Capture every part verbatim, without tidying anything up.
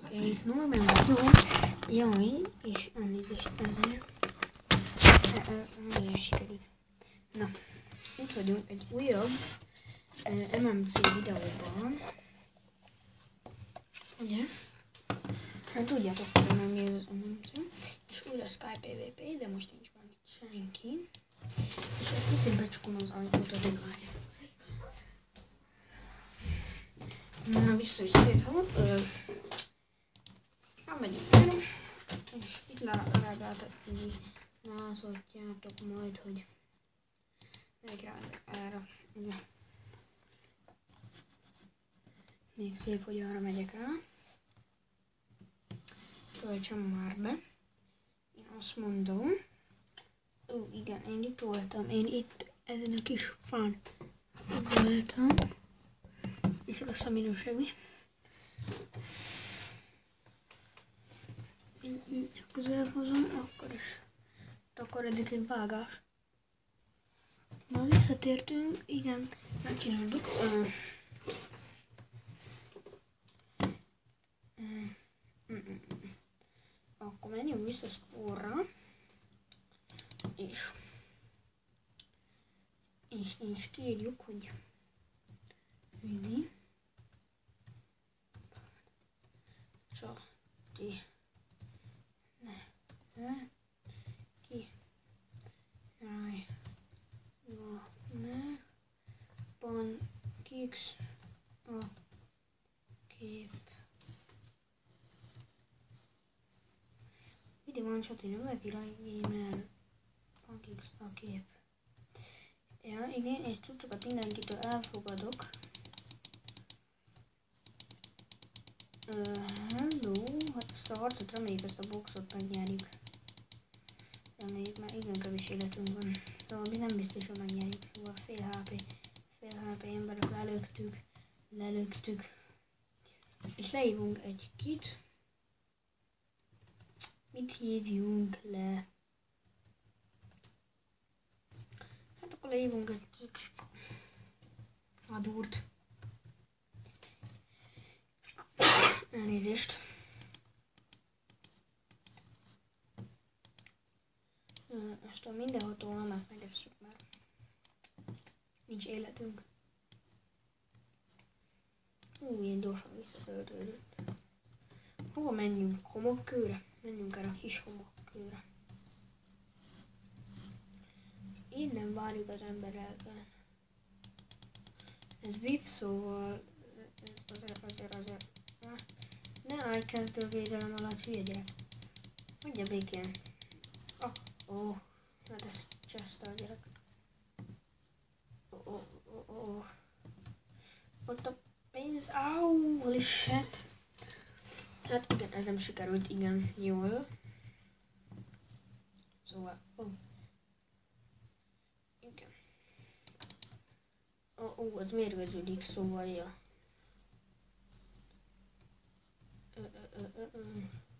Egy normál jó. Jaj, és elnézést ezért. Nagyon sikerült. Na, itt vagyunk egy újabb uh, em em cé videóban. Ugye? Hát tudjátok, hogy nem mi az em em cé. És újra Skype pé vé pé, de most nincs már itt senki. És egy picit becsukom az ajtót, addig várják. Na, vissza is térhetünk. Elmegyünk erre. És itt láthatjátok, láthatjátok majd, hogy megjárnak erre. Ugye. Még szép, hogy arra megyek rá. Töltsem már be. Én azt mondom. Ó, igen, én itt voltam. Én itt ezen a kis fán voltam. És rossz a minőség, mi? Én így csak közel hozom, akkor is takarodik egy vágás. Na, visszatértünk. Igen, megcsináltuk. Uh, uh, uh, uh. Akkor menjünk vissza Spore-ra. És, és, és kérjük, hogy Vidi csak ti ne, ne ki raj va ne pan kix a kép. Vidi van csati nem lehet irányi, mert pan kix a kép. Ja, igen, és cuccokat mindenkitől elfogadok. Uh, hello, hát ezt a harcot reméljük, ezt a boxot megnyerjük. Reméljük, mert igen kevés életünk van. Szóval mi nem biztos, hogy megnyerjük. Szóval fél há pé, fél há pé emberek lelöktük, lelöktük. És lehívunk egy kit. Mit hívjunk le? Hát akkor lehívunk egy kit. Hadúrt. Elnézést. Ezt a mindenható almát megesszük már. Nincs életünk. Ú, ilyen gyorsan visszatöltődött. Hova menjünk? Homokkőre? Menjünk el a kis homokkőre. Innen várjuk az embereket. Ez vé i pé, szóval ez azért, azért, azért. Ne állj kezdővédelem alatt, hülye gyerek. Hagyja békén. Oh, ó, oh, hát ez Chester gyerek. Ó, oh, ó, oh, ó, oh, oh. Ott a pénz, áú, holy shit. Hát igen, ez nem sikerült, igen, jól. Szóval, ó. Oh. Igen. Ó, oh, oh, az mérgeződik, szóval, ja. Ö, ö, ö, ö, ö.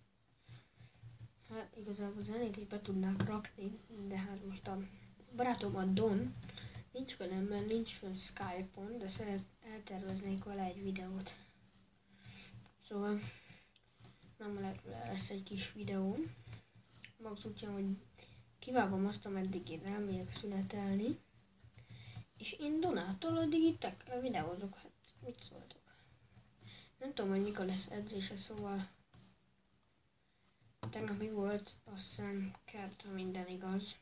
Hát igazából zenét is be tudnák rakni, de hát most a barátom a Don nincs velem, mert nincs fönn Skype-on, de szeret elterveznék vele egy videót. Szóval nem lesz egy kis videó. Max úgy sem, hogy kivágom azt, ameddig én elmegyek szünetelni. És én Donától addig itt videózok, hát mit szóltok? Nem tudom, hogy mikor lesz edzése, szóval tegnap mi volt, azt hiszem kert, ha minden igaz.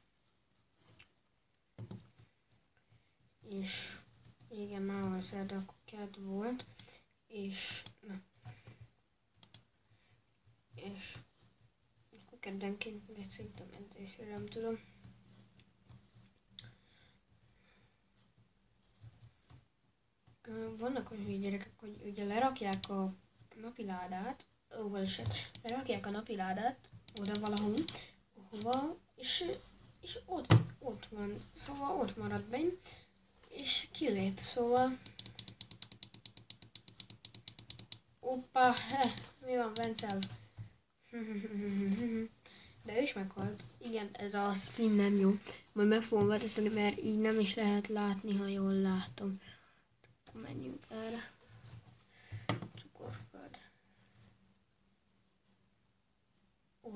És igen, már van szerda, akkor kert volt. És na. És akkor keddenként még szerintem edzésre, nem tudom. Vannak olyan gyerekek, hogy ugye lerakják a napiládát, ó, eset, lerakják a napiládát oda valahol, hova, és, és ott, ott van, szóval ott marad benn, és kilép, szóval. Oppa, he, mi van Vencel? De ő is meghalt. Igen, ez a skin nem jó. Majd meg fogom változtatni, mert így nem is lehet látni, ha jól látom. Akkor menjünk erre. Cukorföld.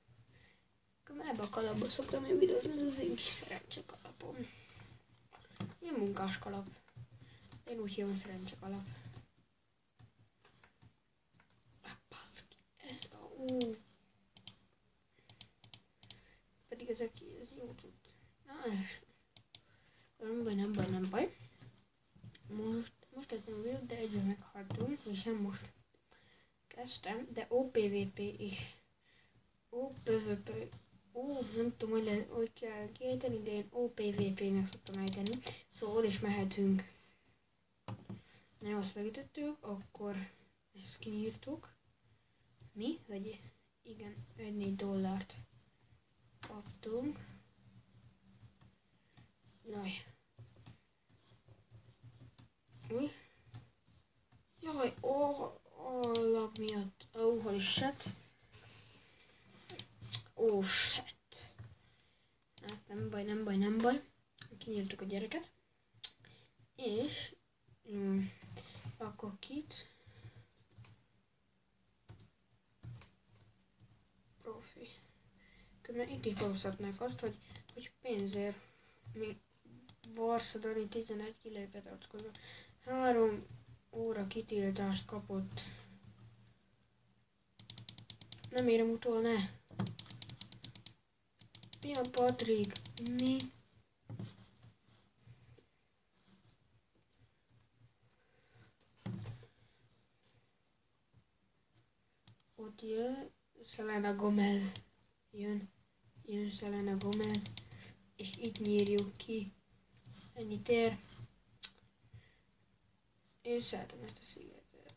Ebbe a kalapba szoktam én videózni, ez az én kis szerencse kalapom. Ilyen munkás kalap. Én úgy hívom szerencse kalap. Baszki, ez a... Ú. Pedig ezek ez jó tud. Na, ez... Nem baj, nem baj, nem baj. Most, most kezdtem a videót, de egyben meghaltunk, és nem most kezdtem, de o pé vé pé is. o pé vé pé. Ó, nem tudom, hogy, le, hogy kell kiejteni, de én o pé vé pének szoktam ejteni. Szóval oda is mehetünk. Na jó, azt megütöttük, akkor ezt kinyírtuk. Mi? Vagy igen, egy dollárt kaptunk. Jaj. Új. shit. Oh shit. Hát nem baj, nem baj, nem baj. Kinyírtuk a gyereket. És... Mm, akkor kit? Profi. Különben itt is behozhatnák azt, hogy, hogy pénzért mi Barszadani tizenegy kilépett arckozva. Három óra kitiltást kapott. Nem érem utol, ne. Mi a Patrik? Mi? Ott jön Selena Gomez. Jön. Jön Selena Gomez. És itt nyírjuk ki. Ennyit ér. Én szeretem ezt a szigetet.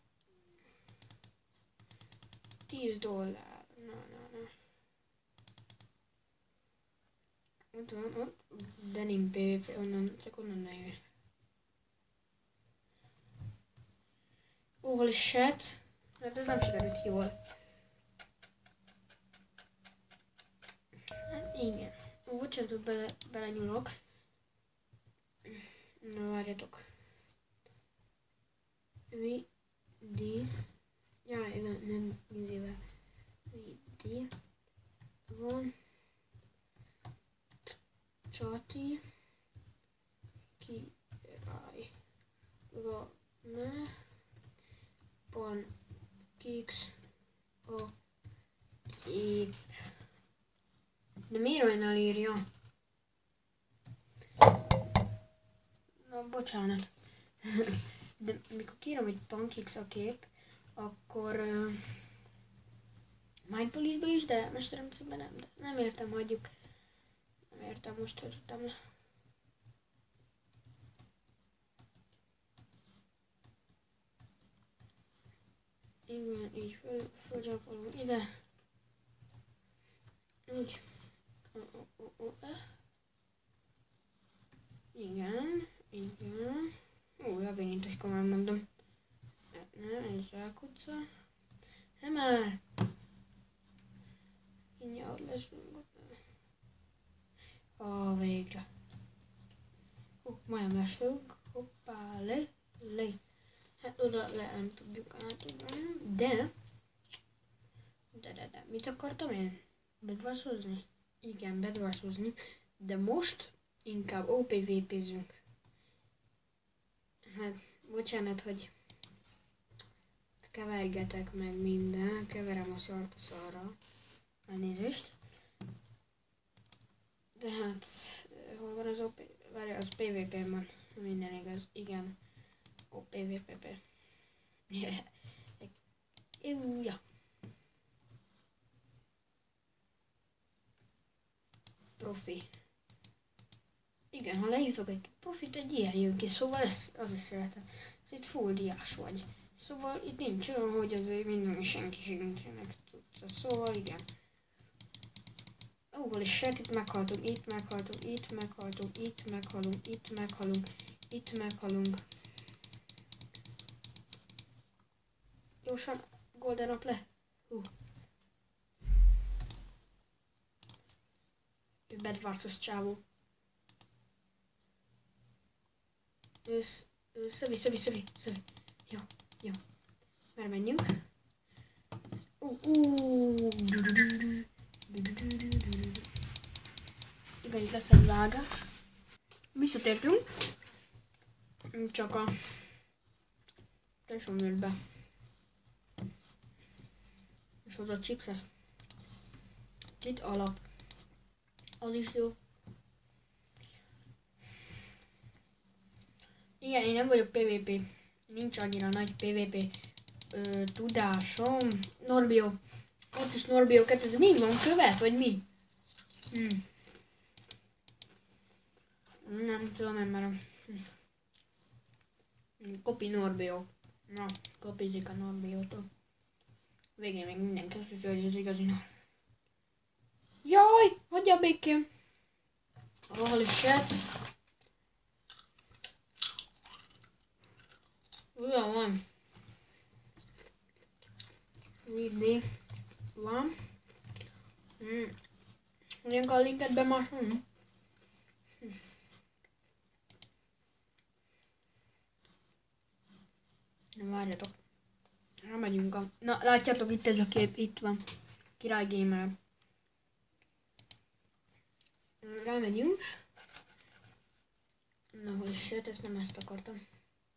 tíz dollár. Na, na, na. Ott van, ott. Denim pé vé pé, onnan, csak onnan ne jöjj. Holy shit. Hát ez nem sikerült jól. Hát igen. Ó, bocsánat, bele, bele nyúlok. Na, várjatok. Vi, di. Jaj, nem, nem vízével. Vi, di. Van. Csati. Király. Ga, ne. Pan. Kix. A. Ép. De miért olyan elírja? Na, bocsánat. De mikor kírom, hogy Pankix a kép, akkor uh, Mindpolice-ba is, de Mesteremcében nem. De nem értem, hagyjuk. Nem értem, most töltöttem le. Igen, így föl, fölcsapolom ide. Úgy. Oh, oh, oh, oh, eh. Igen, igen. Ó, labirint, hogy komolyan mondom. Nem, ez zsákutca. Nem már! Mindjárt leszünk ott. Ó, végre. Hopp, majdnem leszünk. Hoppá, le, le. Hát oda le nem tudjuk átudni, de... De, de, de, mit akartam én? Bedvarszozni? Igen, bedvarszozni. De most inkább ó pé vé pézünk. Hát, bocsánat, hogy kevergetek meg minden, keverem a szart a szarra. Elnézést. De hát, hol van az o pé? Várj, az pé vé pén van. Minden igaz. Igen. ó pé vé pé. Ja. Profi. Igen, ha leírtok egy profit, egy ilyen jön ki, szóval ezt az is szeretem. Ez itt full diás vagy. Szóval itt nincs olyan, hogy azért minden senki sincsenek tudsz. Szóval igen. Ó, és sejt, itt meghaltunk, itt meghaltunk, itt meghaltunk, itt meghalunk, itt meghalunk, itt meghalunk. Gyorsan, golden up le. Hú. Ő bedvarcos csávó. Ősz, szövi, szövi, szövi, szövi. Jó, jó. Már menjünk. Ú, ú. Igen, itt lesz egy vágás. Visszatértünk. Csak a tesóm jött be. És hozott chipset. Itt alap. Az is jó. Igen, én nem vagyok pé vé pé. Nincs annyira nagy pé vé pé ö, tudásom. Norbio. Ott is Norbio kettő. Ez még van követ, vagy mi? Hmm. Nem tudom, nem merem. Hm. Kopi Norbio. Na, kopizik a Norbiótól. Végén még mindenki azt hiszi, hogy ez igazi Nor. Jaj, hagyja békén. Holy shit. Ugyan van. Vidni van. Hmm. Hogyan kell a linket bemásolni? Hm. Na várjatok. Rámegyünk a... Na látjátok, itt ez a kép, itt van. Király Gamer. Rámegyünk. Na hol is jött, ezt nem ezt akartam.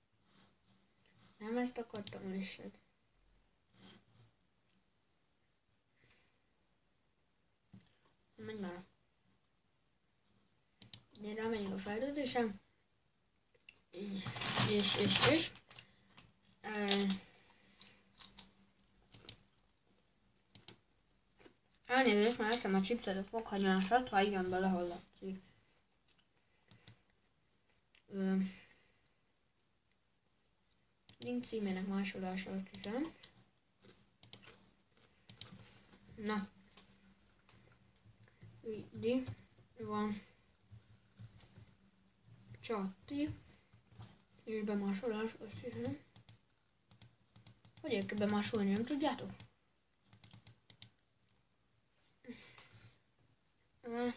Nem ezt akartam, hol is jött. Menj már. Én rámegyünk a feltöltésem. És, és, és. Uh, Elnézést, már eszem a chipset, a fokhagymásat, ha igen, belehol látszik. Uh, link címének másolása, azt hiszem. Na. Vidi. Van. Csatti. És bemásolás, azt hiszem. Hogy kell bemásolni, nem tudjátok? Uh.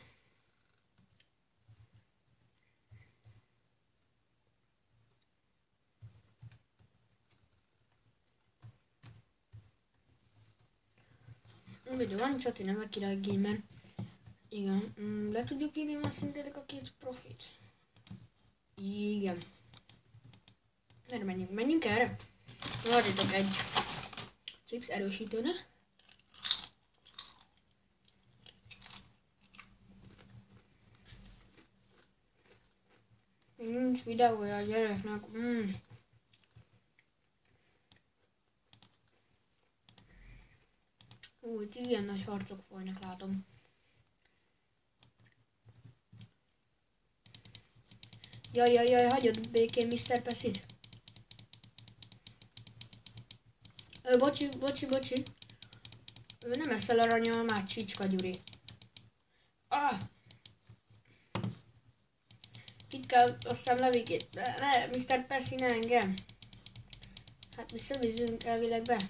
Ugye van Csati neve, Király Gamer. Igen, mm, le tudjuk írni már szerintetek a két profit? Igen. Merre menjünk? Menjünk erre? Várjatok egy chips erősítőne. Nincs videója a gyereknek. Mm. Úgy, ilyen nagy harcok folynak, látom. Jaj, jaj, jaj, hagyod békén miszter Pessit. Ö, bocsi, bocsi, bocsi. Ő nem eszel aranyal, már csicska Gyuri. Ah! Itt kell, azt hiszem levikét. Ne, miszter Pessi, ne engem. Hát mi szövizünk elvileg be.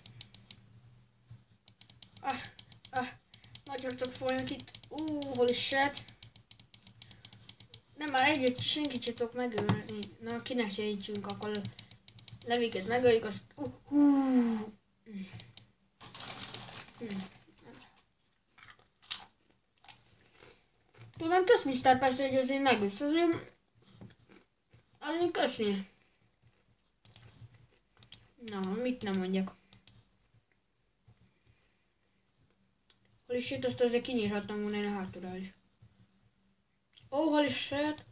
Ah, ah, nagy harcok folynak itt. Ú, uh, hol is set. Nem, már egyet senkit se tudok megölni. Na, kinek se ítsünk, akkor leviket megöljük, azt... Uh, uh. Mm. Mm. Tudom, kösz miszter Pessi, hogy azért megölsz, azért... Azért köszi. Na, mit nem mondjak. Hol is jött, azt azért kinyírhattam volna én a hátulra is. Ó, oh, hol is jött?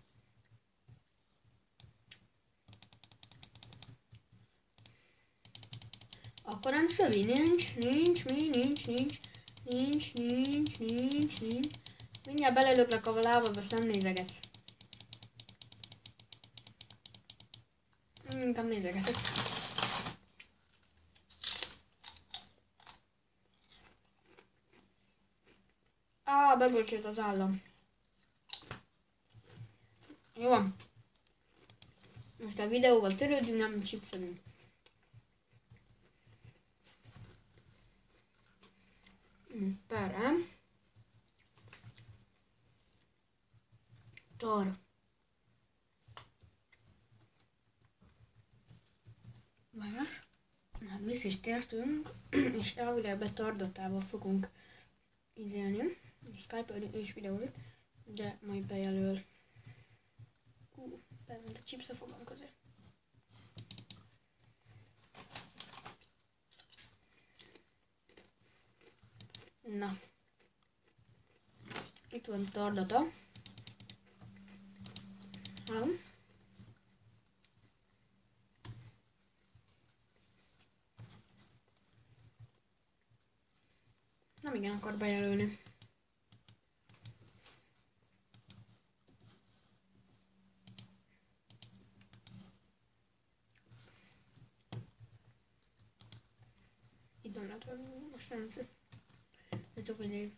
Akkor nem szövi, nincs, nincs, mi, nincs, nincs, nincs, nincs, nincs, nincs. Mindjárt belelöklek a lábadba, azt nem nézegetsz. Inkább nézegetek. Á, begölcsölt az állam. Jó van. Most a videóval törődünk, nem chipselünk. Perem. Tor. Más. Hát vissza is tértünk, és elvileg betardatával fogunk izélni. Skype-on és videózik, de majd bejelöl. Hú, bement a chips a fogam közé. Na. Itt van tardata. Hallom. Nem igen akar bejelölni. Itt van lehet, hogy most nem szó. De csak mindig.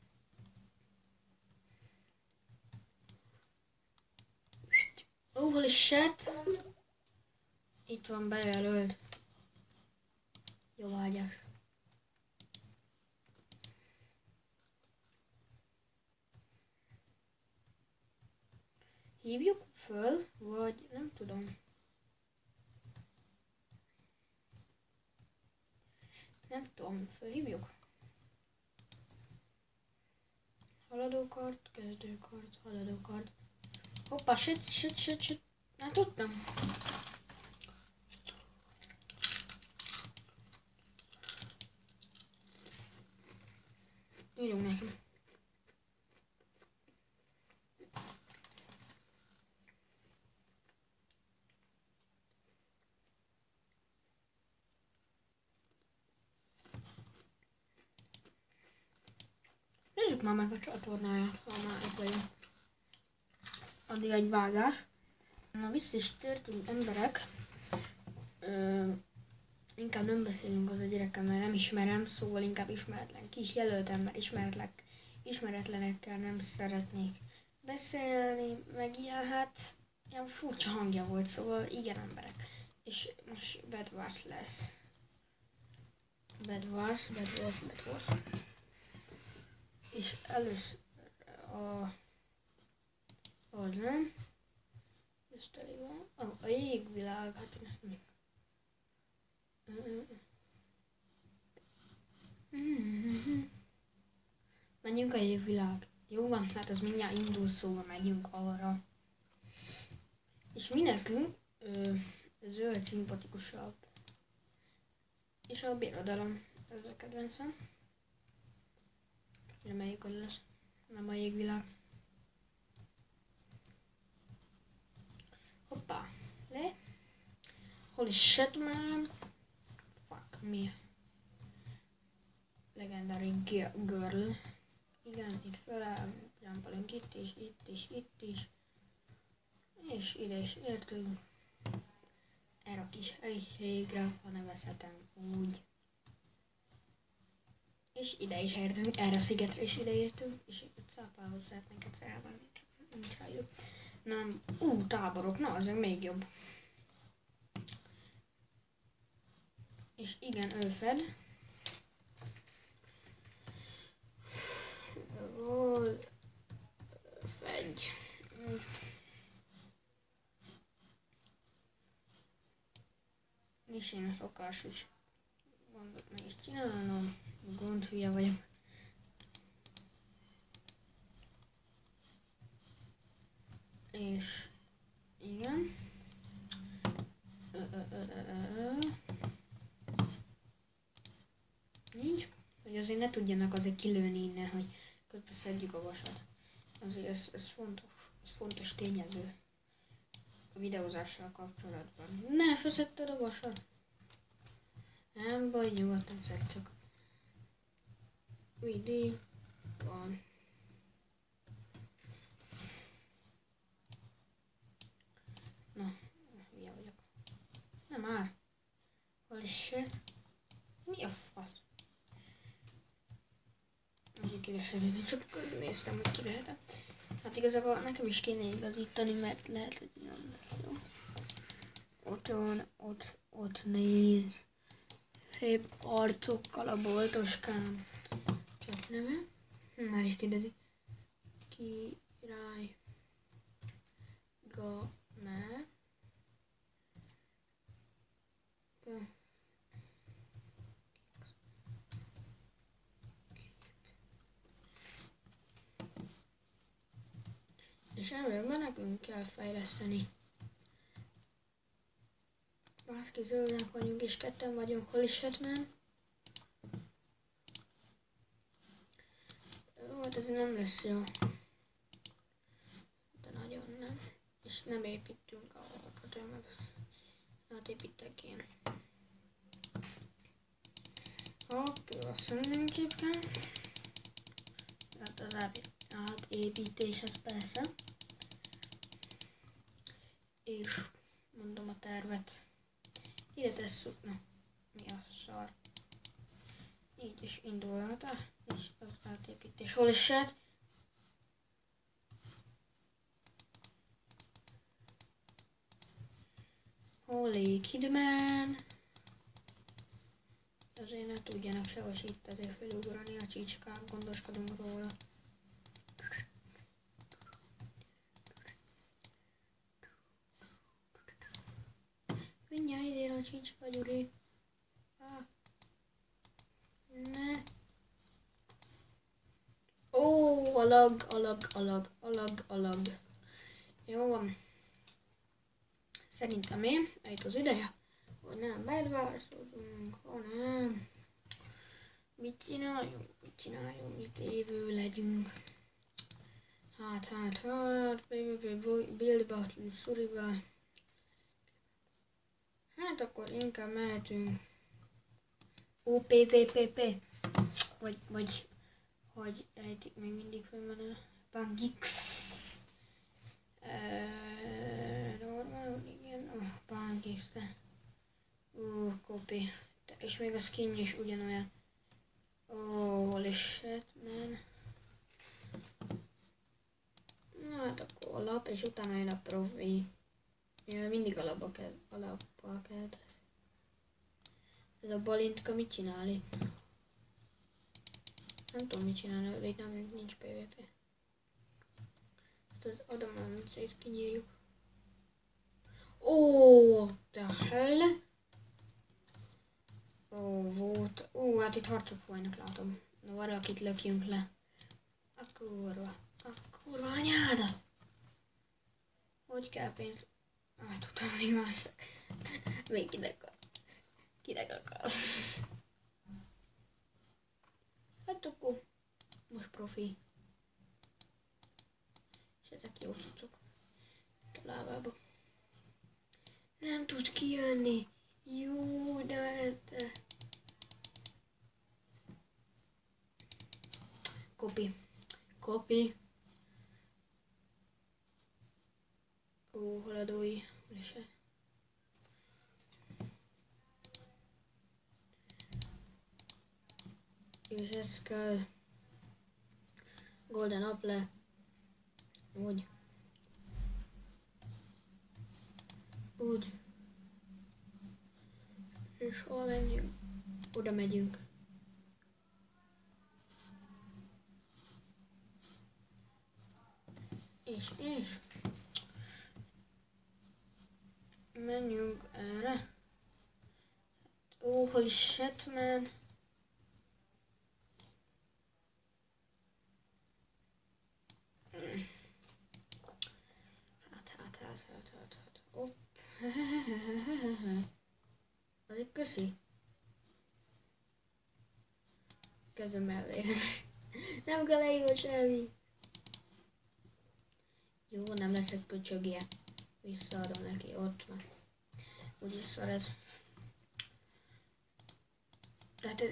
Oh, holy shit! Itt van bejelölt. Jó ágyás. Hívjuk föl, vagy nem tudom. Nem tudom, fölhívjuk. Haladókart, kezdőkart, haladókart. Hoppá, shit, shit, shit, shit. Nem tudtam. Írjunk neki. Nézzük már meg a csatornáját, ha már itt vagyunk. Addig egy vágás. Na, vissza is tértünk, emberek. Ö, inkább nem beszélünk az a gyerekem, mert nem ismerem, szóval inkább ismeretlen. Ki is jelöltem, mert ismeretlek, ismeretlenekkel nem szeretnék beszélni, meg ilyen, hát ilyen furcsa hangja volt, szóval igen, emberek. És most Bed Wars lesz. Bed Wars, Bed Wars, Bed Wars. És először a... az nem? Ez teli van. Oh, a jégvilág, hát én ezt még... Menjünk a jégvilág. Jó van, hát az mindjárt indul, szóval megyünk arra. És mi nekünk ö, zöld szimpatikusabb. És a birodalom, ez a kedvencem. Reméljük, hogy lesz. Nem a jégvilág. Hoppá, le. Holy shit, man. Fuck me. Legendary girl. Igen, itt fölállunk itt is, itt is, itt is. És ide is értünk. Erre a kis helyiségre, ha nevezhetem úgy. És ide is értünk, erre a szigetre is ide értünk, és itt a cápához szeretnénk egyszer elmenni, csak nincs rájuk. Nem, ú, táborok, na az még jobb. És igen, ő fed. Fedj. És én a szokásos gondot meg is csinálnom. Gond hülye vagyok. És igen. Ö, ö, ö, ö, ö. Így. Hogy azért ne tudjanak azért kilőni innen, hogy közben szedjük a vasat. Azért ez, ez fontos, ez fontos tényező a videózással kapcsolatban. Ne, feszedted a vasat? Nem baj, nyugodtan szedd csak. Vidé van. Na, hülye vagyok. Nem már. Hol is se? Mi a fasz? Azért kiveselődni, csak néztem, hogy ki lehetett. Hát igazából nekem is kéne igazítani, mert lehet, hogy nem lesz jó. Ott van, ott, ott néz. Szép arcokkal a boltoskám. Csak neve. Már is kérdezi. Király. Gamer. És emberekben nekünk kell fejleszteni. Baszki, zöldnek vagyunk és ketten vagyunk, hol is Hetman. Jó, hát ez nem lesz jó. De nagyon nem. És nem építünk a holmokat, meg átépítek én. Oké, azt mindenképp kell. Hát az átépítéshez persze. És mondom a tervet. Ide tesszük, na, mi a szar. Így is indulhat el, és az átépítés. Hol is sed? Holy kidman! Azért ne tudjanak sehol itt azért felugrani a csicskák, gondoskodunk róla. Hol sincs a Gyuri? Ah. Ne. Ó, alag, alag, alag, alag, alag. Jó van. Szerintem én, eljött az ideje, hogy nem bedvárszozunk, hanem mit csináljunk, mit csináljunk, mit évő legyünk. Hát, hát, hát, Build Battle, Survival. Hát akkor inkább mehetünk o pé vé pé pé, vagy, vagy, hogy ejtik még mindig fönn van a Pangix. Uh, normal, igen, oh, Pangix, de uh, copy. És még a skin is ugyanolyan. Oh, holy shit, man. Na hát akkor alap, és utána jön a profi. Mivel mindig alapba kezd, alappal kezd. Ez a balintka mit csinál itt? Nem tudom mit csinálni, itt nem, nincs pé vé pé. Hát az adományt szét kinyírjuk. Ó, the hell? Ó, volt. Ó, hát itt harcok folynak, látom. Na, valakit lökjünk le. A kurva. A kurva anyádat! Hogy kell pénzt? Ah, tudtam, hogy mások. Még kinek akar. Kinek akar. Hát akkor most profi. És ezek jó cuccok. A lábába. Nem tud kijönni. Jó, de... de. Copy. Copy. Ó, haladói. Lese. És ez kell. Golden apple. Úgy. Úgy. És hol menjünk? Oda megyünk. És, és. Menjünk erre. Ó, holy shit, man. Hát, hát, hát, hát, hát, hát. Hopp. Azért köszi. Kezdem elvérni. Nem kell leírni semmi. Jó, nem leszek köcsögje. Visszaadom neki, ott van. Úgyis szar ez. Tehát...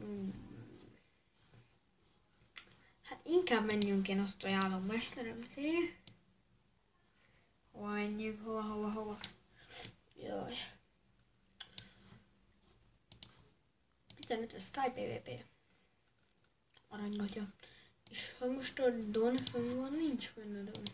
Hát inkább menjünk, én azt ajánlom, mesterem, szé. Hova menjünk, hova, hova, hova. Jaj. tizenötös Sky pé vé pé. Aranygatja. És ha most a Don fönn van, nincs fönn a Don.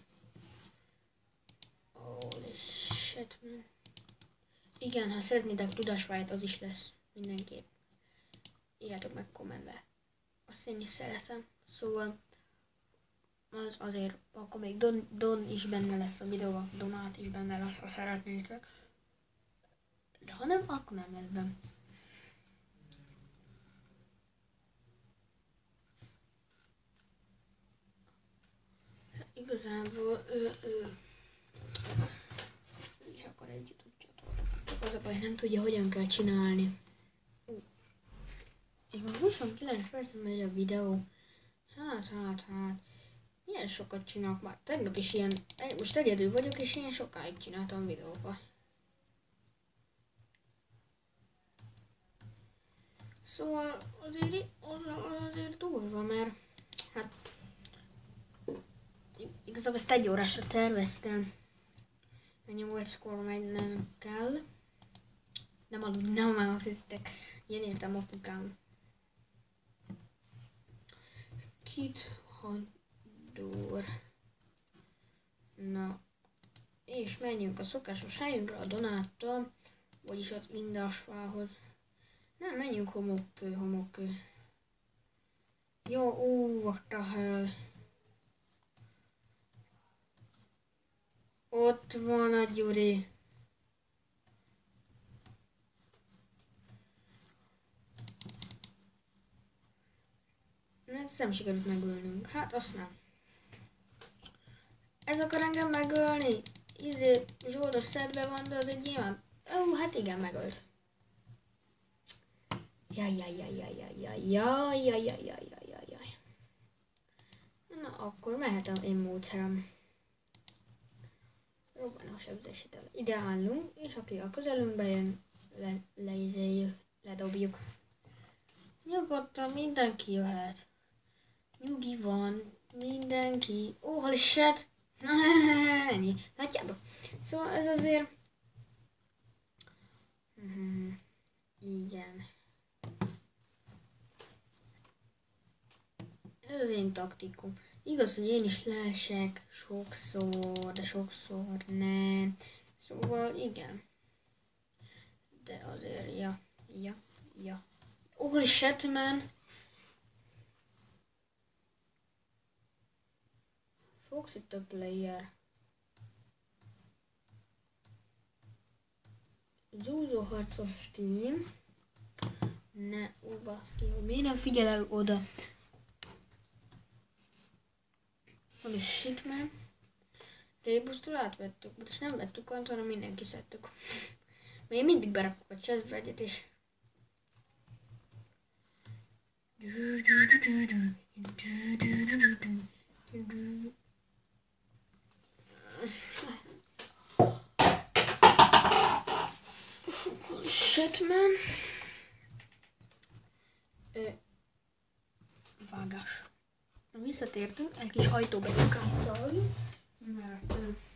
Holy shit, man. Igen, ha szeretnétek tudásvályát, az is lesz. Mindenképp. Írjátok meg kommentbe. Azt én is szeretem. Szóval az azért, akkor még Don, Don is benne lesz a videóban, Donát is benne lesz, ha szeretnétek. De ha nem, akkor nem lesz benne. Igazából ő, ő. És akkor egy YouTube csatorna. Csak az a baj, nem tudja, hogyan kell csinálni. És már huszonkilenc percen megy a videó. Hát, hát, hát. Milyen sokat csinálok már. Tegnap is ilyen, most egyedül vagyok, és ilyen sokáig csináltam videókat. Szóval azért, az, azért durva, mert hát igazából ezt egy órásra terveztem. Mennyi volt szkóra megy, nem kell. Nem aludni, nem aludni, ilyen értem apukám. Kit hadúr. Na, és menjünk a szokásos helyünkre, a Donáttal, vagyis az Indásvához. Nem, menjünk homokkő, homokkő. Jó, ó, what the hell. Ott van a Gyuri. ezt nem sikerült megölnünk. Hát azt nem. Ez akar engem megölni? Izé, zsoldos szedve van, de az egy ilyen... Ó, hát igen, megölt. Jaj, jaj, jaj, jaj, jaj, jaj, jaj, jaj, jaj, jaj, jaj, jaj. Na, akkor mehet a én módszerem. Robbanó sebzésítel. Ide állunk, és aki a közelünkbe jön, le, leizéljük, ledobjuk. Nyugodtan mindenki jöhet. Nyugi van, mindenki. Ó, holy shit! Ennyi. Látjátok? Szóval ez azért... Mm-hmm. Igen. Ez az én taktikum. Igaz, hogy én is leesek sokszor, de sokszor nem. Szóval igen. De azért, ja, ja, ja. Holy shit, man! Fox itt a player. Zúzó harcos team. Ne, ó baszki, miért nem figyelek oda? Holy shit, man. Rébusztól átvettük, de ezt nem vettük át, hanem mindenki szedtük. Mert én mindig berakok a chestbe egyet is. Shit, man. Ö, vágás. Na, visszatértünk, egy kis ajtóbejukásszal, mert...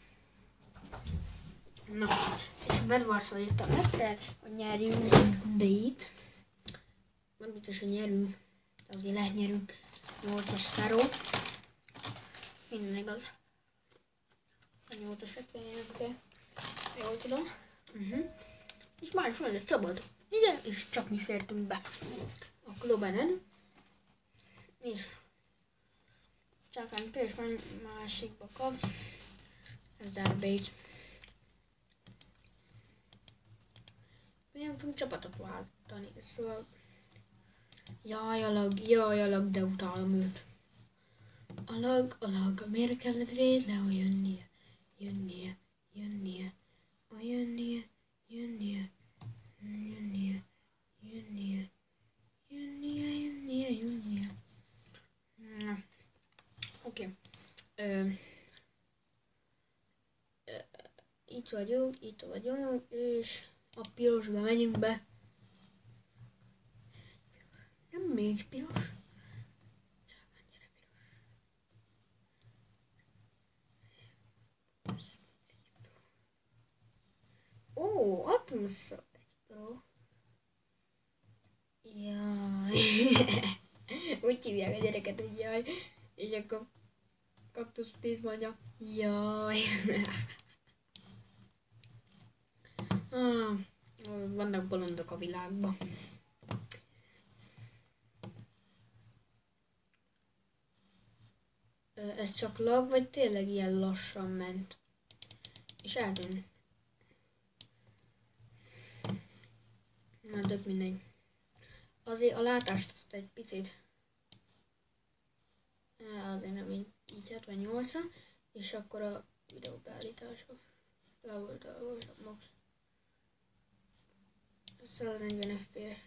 Na, és a Bedwarsról írtam nektek, hogy nyerjünk B-t. Nem biztos, hogy nyerünk, de azért lehet nyerünk. nyolcas száró. Minden igaz. A nyolcas vetőjének kell. Jól tudom. Uh-huh. És már is van egy szabad. Igen, és csak mi fértünk be. A klubben. És csákány és már másikba kapsz. Ezzel B-t. Milyen fogunk csapatot váltani, szóval... Jaj, alag, jaj, alag, de utálom őt. Alag, alag, miért kellett Rédleó jönnie? Jönnie, jönnie, a jönnie, jönnie, jönnie, jönnie, jönnie, jönnie, jönnie. Na, oké. Okay. Itt vagyunk, itt vagyunk, és a pirosba megyünk be. Nem még piros. Csak annyira piros. Ó, Atmos egy pro. Jaj. Úgy hívják a gyereket, hogy jaj. És akkor kaktusz tíz mondja. Jaj. Ah, vannak bolondok a világban. Ez csak lag, vagy tényleg ilyen lassan ment? És eltűnt. Na, tök mindegy. Azért a látást azt egy picit... Azért nem így, így hetvennyolcra. És akkor a videóbeállítások. Le volt a, volt a max. száznegyven ef pé es.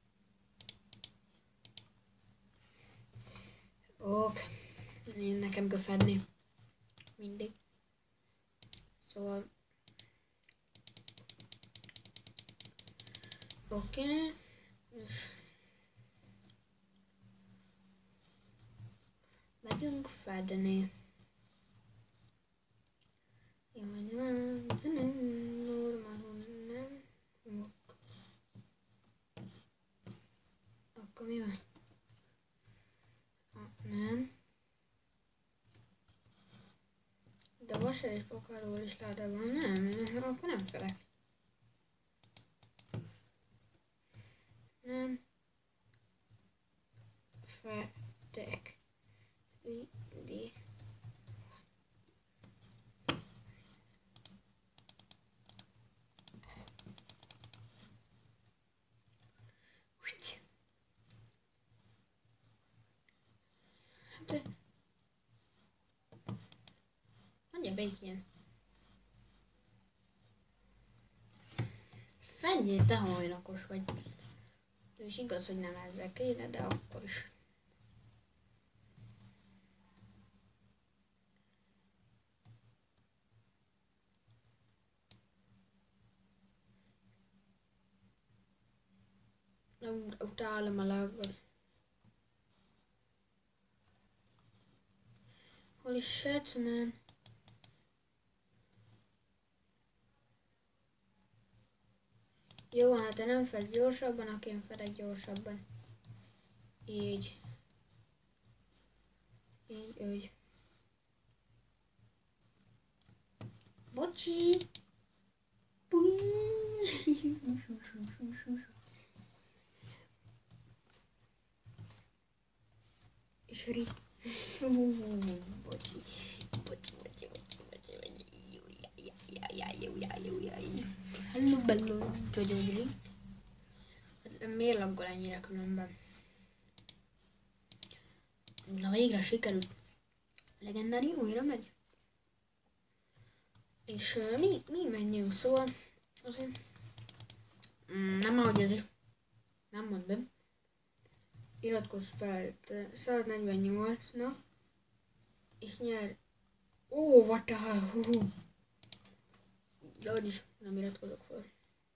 Ok. Én nekem kell fedni. Mindig. Szóval... Oké. Okay. És... Megyünk fedni. Jaj, nem, nem, normálon nem. Ok. Akkor mi van? Ah, nem. De Vasár és Pokáról is ládában nem, akkor nem felek. Nem. Fedek. Vidi. bejt ilyen. Fenjél, te hajlakos vagy. És igaz, hogy nem ezzel kéne, de akkor is. Utálom a laggot. Holy shit, man. Jó, hát te nem fedsz gyorsabban, akkor én fedek gyorsabban. Így. Így, úgy. Bocsi! Pui! És ri. Bocsi. Bocsi, bocsi, bocsi, bocsi, bocsi. Hello, bello. Tudod, miért laggol ennyire különben? Na végre sikerült. Legendári újra megy. És uh, mi, mi menjünk, szóval azért mm, nem ahogy ez is. Nem mondom. Iratkozz fel száznegyvennyolcnak és nyer. Ó, oh, what the hell. De hogy is nem iratkozok fel.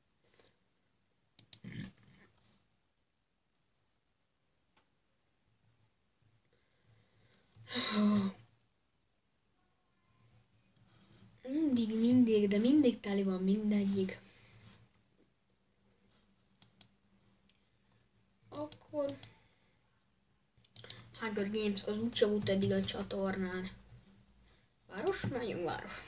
Mindig, mindig, de mindig teli van mindegyik. Akkor Hunger Games az úgyse volt eddig a csatornán. Város? Menjünk város.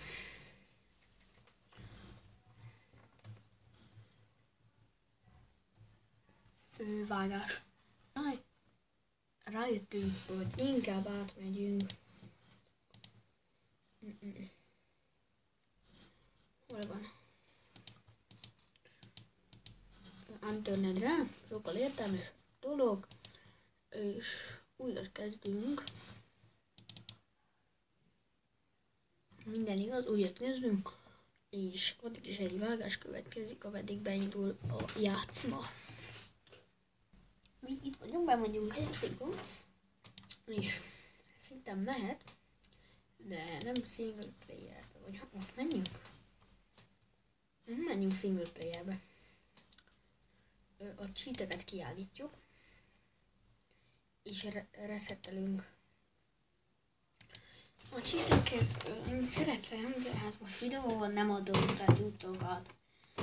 Ő, vágás. Aj, rájöttünk, hogy inkább átmegyünk. Mm-mm. Hol van? Unturned rá, sokkal értelmes dolog, és újra kezdünk. Minden igaz, újra kezdünk, és addig is egy vágás következik, ameddig beindul a játszma. Mi itt vagyunk, bemegyünk a játékon, és szinte mehet, de nem single playerbe, vagy ott menjünk? Menjünk single playerbe. A cheateket kiállítjuk, és re reszettelünk. A cheateket én szeretem, de hát most videóban nem adom rá jutókat.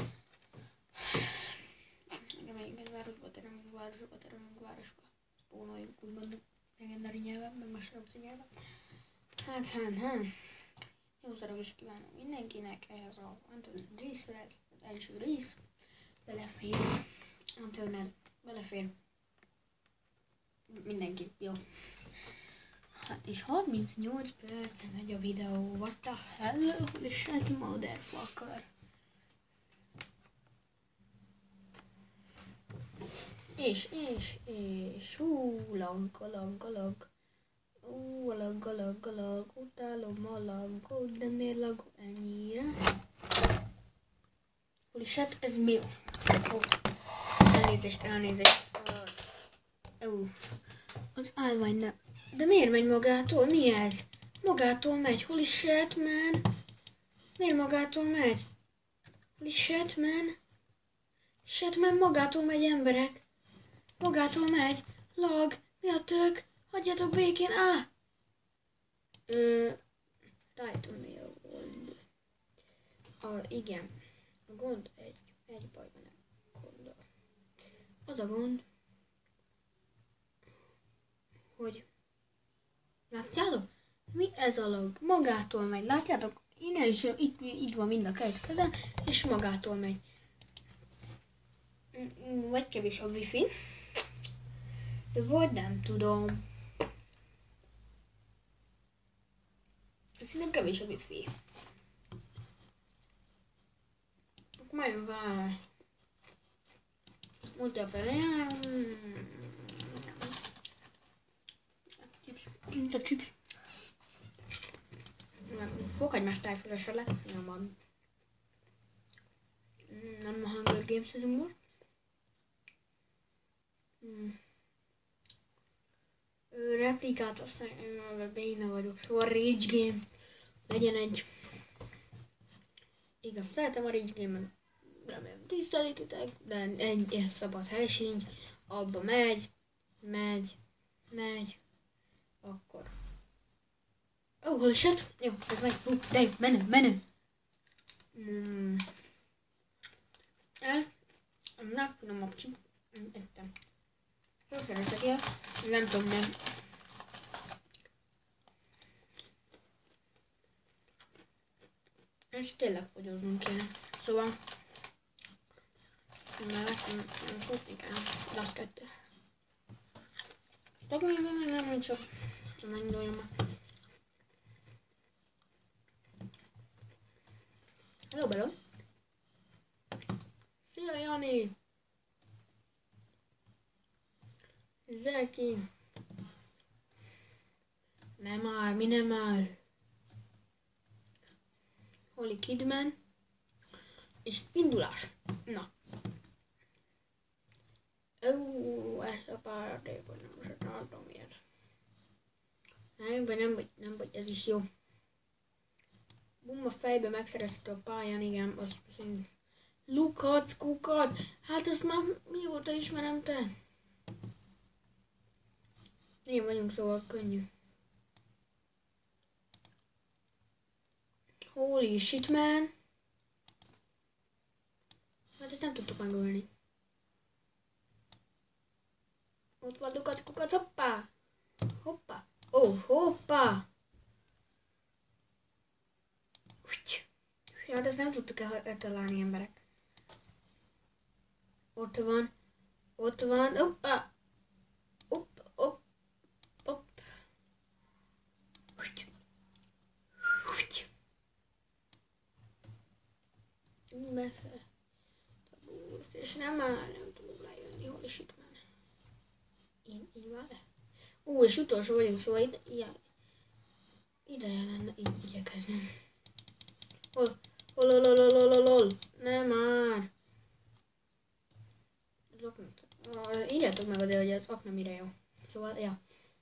Még egy városba teremünk, városba teremünk, városba spónoljunk, úgy mondom, legendári nyelven, meg masrabci nyelven. Hát, hát, hát. Jó szaragos kívánom mindenkinek, ehhez a Unturned rész lesz, az első rész. Belefér. Unturned, belefér. Mindenki, jó. Hát és harmincnyolc percen megy a videó. What the hell? Holy shit, motherfucker. És, és, és, hú, lag, lag, lag. Ú, lag, lag, lag, utálom a laggot, de miért lag ennyire? Holy shit, ez mi? Oh. Elnézést, elnézést. Uh, uh, az állvány nem. De miért megy magától? Mi ez? Magától megy. Holy shit, man. Miért magától megy? Holy shit, man. Shit, man, magától megy, emberek. Magától megy. Lag. Mi a tök? Hagyjatok békén. Ah! Ö... Rájöttem, mi a gond. A, igen. A gond egy, egy baj van a gondol. Az a gond, hogy látjátok? Mi ez a lag? Magától megy. Látjátok? Innen is itt, itt van mind a két kezem, és magától megy. Vagy kevés a wifi. Vagy nem tudom. Szerintem kevés a wifi. Majd a... Mondja felé. Chips. Mint a chips. Fokagymás tájfölösre lett. Nem van. Nem a Hunger Games-ezünk most. Hmm. Replikát aztán béna vagyok, szóval Rage Game legyen egy. Igaz, szeretem a Rage Game-en, remélem tisztelítitek, de egy ilyen szabad hely sincs, abba megy, megy, megy, akkor. Ó, oh, hol is jött? Jó, ez megy, hú, de jó, menő, menő. Hmm. El, megfinomabb csip, ettem. Jó szeretek el, nem tudom meg. És tényleg fogyoznunk kéne. Szóval nekem futni kell. De azt kettő. Csak még nem, nem csak meginduljon meg. Hello, Bello. Szia, Jani. Zeki. Nem már, mi nem már. Holy Kidman. És indulás. Na. Ó, ez a páradékban nem se tartom miért. Nem, nem vagy, nem vagy, ez is jó. Bum, a fejbe megszerezte a pályán, igen, az szerint. Lukac, kukat, hát azt már mióta ismerem te? Én vagyunk, szóval könnyű. Holy shit, man. Hát ezt nem tudtuk megölni. Ott van Lukac, kukac, hoppá! Hoppá! Ó, oh, hoppá! Ja, de ezt nem tudtuk eltalálni, emberek. Ott van. Ott van. Hoppá! Hopp, hopp, hopp. Messze. És nem már nem tudok lejönni, hol is itt már. Én így van le. Ú, és utolsó vagyunk, szóval ide, ide, ideje lenne így igyekezni. Hol, hol, hol, hol, hol, hol, hol, nem már. Az okna, uh, írjátok meg oda, hogy az okna mire jó. Szóval, ja.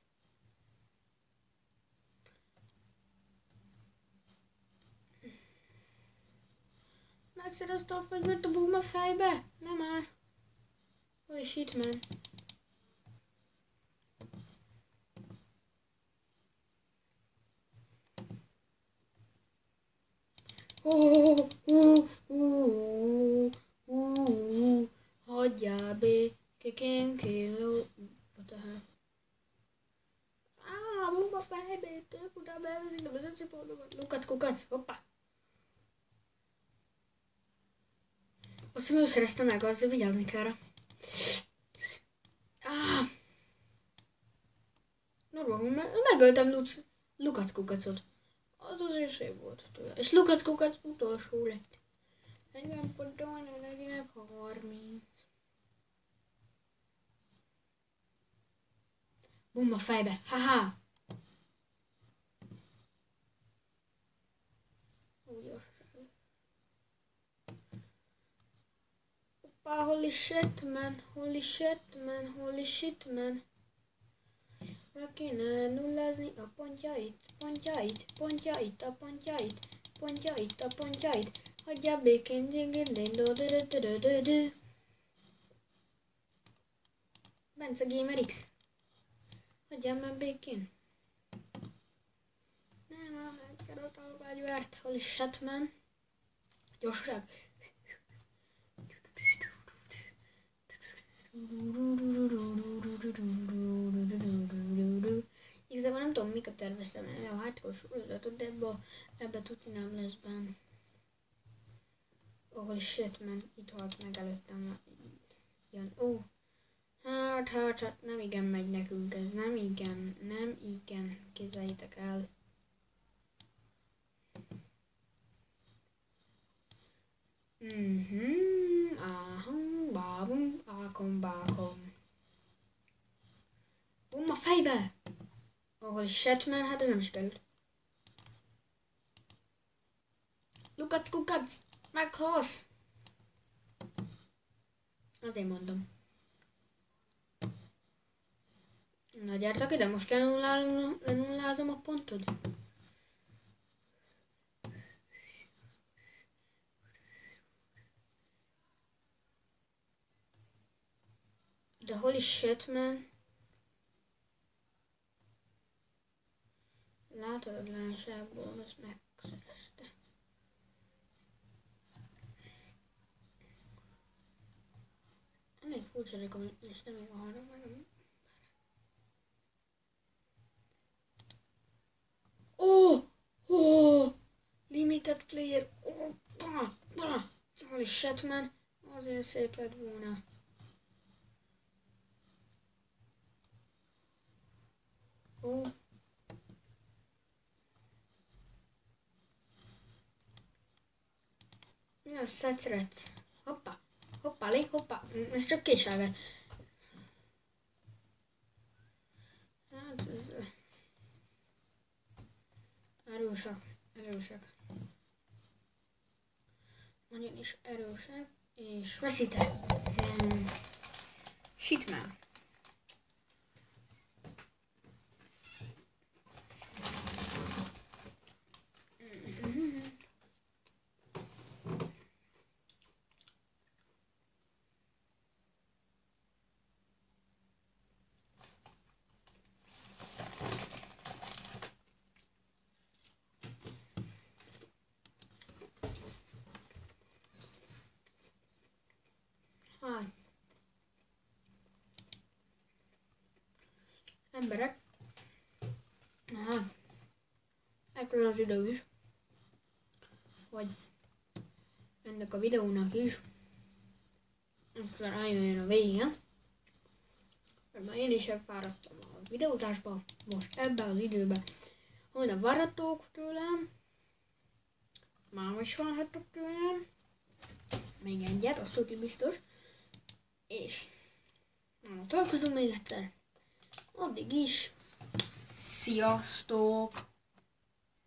Megszerezte a fegyvert a búma fejbe? Nem már. Holy shit, man. Oh, oh, oh, oh, oh, hagyjál békén kiló. What the hell? Ah, búma fejbe, tök utána elvezik, az ötszipoldomat. Lukac, kukac, hoppá. Azt hiszem, ő szerezte meg, azért vigyázni kell rá. Ah! Normálisan me megöltem Luc Lukac kukacot. Az azért szép volt tőle. És Lukac kukac utolsó lett. negyven ponton, legyenek harminc. Bumba fejbe, haha! Hoppá, holy shit, man, holy shit, man, holy shit, man. Meg kéne nullázni a pontjait, pontjait, pontjait, a pontjait, pontjait, a pontjait. Hagyjál békén, ding-ding-ding-do-do-do-do-do-do. Bence Gamer X. Hagyjál már békén. Nem, megszereztem a fegyvert, holy shit, man. Gyorsaság. Igazából nem tudom, miket terveztem el a hardcore sorozatot, de ebbe, ebbe tuti nem lesz benne. Oh, holy shit, man, itt halt meg előttem. Jön, ó. Oh. Hát, hát, hát, nem igen megy nekünk ez, nem igen, nem igen, képzeljétek el. Mhm, ahum, bábum, ákom, bákom. Bum, a fejbe! Oh, holy shit, man, hát ez nem sikerült. kukacz, kukacz, meghalsz! Azért mondom. Na gyertek ide, most lenullázom, lenullázom a pontod. De hol is shit, man? Látod a lányságból, ezt megszerezte. Elég furcsa, és nem még a harmadik meg. Oh! Oh! Limited player! Oh! Bah! Bah! Holy shit, man! Azért szép lett volna. Oh! Mi a szecret? Hoppá! Hoppá, lé, hoppá! Ez csak késelget. Hát ez... Erősek, erősek. Nagyon is erősek. És veszítek. Ez ilyen... Shitman. Hát. Emberek. Hát. Ekkor az idő is, hogy ennek a videónak is akkor eljöjjön a vége. Mert már én is elfáradtam a videózásba, most ebben az időben. Holnap várhatók tőlem. Már is várhatók tőlem. Még egyet, azt tudni biztos. És már találkozunk még egyszer. Addig is. Sziasztok!